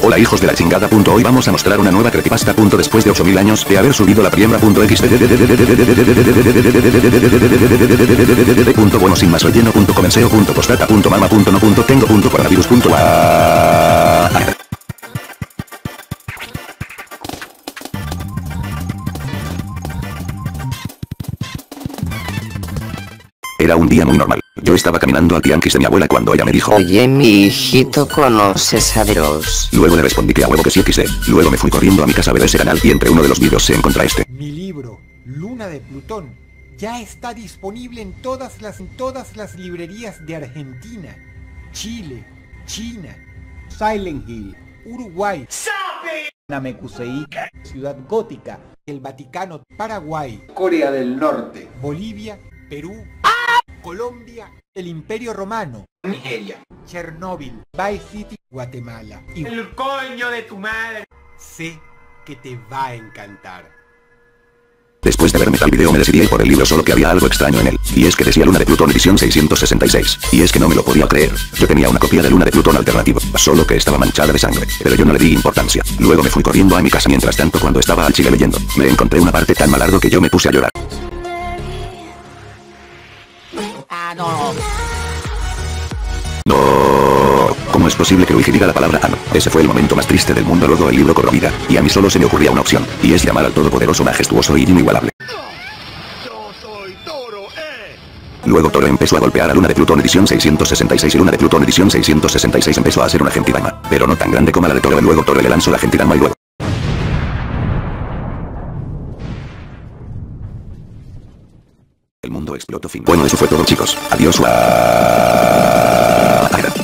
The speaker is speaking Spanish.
Hola hijos de la chingada. Hoy vamos a mostrar una nueva creepypasta. Después de 8000 años de haber subido la priembra.ext. Bueno sin más relleno. Comenseo. Postdata. Mama. No. Tengo. Coronavirus. Era un día muy normal. Yo estaba caminando al tianguis de mi abuela cuando ella me dijo: Oye mi hijito, ¿conoces a Dross? Luego le respondí que a huevo que sí XD. Luego me fui corriendo a mi casa a ver ese canal y entre uno de los vídeos se encontró este. Mi libro, Luna de Plutón, ya está disponible en todas las librerías de Argentina, Chile, China, Silent Hill, Uruguay, Namekusei, Ciudad Gótica, el Vaticano, Paraguay, Corea del Norte, Bolivia, Perú, Colombia, el Imperio Romano, Nigeria, Chernóbil, Vice City, Guatemala y el coño de tu madre. Sé que te va a encantar. Después de verme tal video me decidí por el libro, solo que había algo extraño en él, y es que decía Luna de Plutón edición 666, y es que no me lo podía creer. Yo tenía una copia de Luna de Plutón alternativo, solo que estaba manchada de sangre, pero yo no le di importancia. Luego me fui corriendo a mi casa. Mientras tanto, cuando estaba al chile leyendo, me encontré una parte tan malardo que yo me puse a llorar. No. ¿Cómo es posible que Luigi diga la palabra ano? Ese fue el momento más triste del mundo. Luego el libro cobró vida, y a mí solo se me ocurría una opción, y es llamar al todopoderoso, majestuoso y inigualable. Yo soy Toro, Luego Toro empezó a golpear a Luna de Plutón edición 666 y Luna de Plutón edición 666 empezó a hacer una Gentidama, pero no tan grande como la de Toro. Luego Toro le lanzó la Gentidama y luego el mundo explotó. Bueno, eso fue todo chicos. Adiós.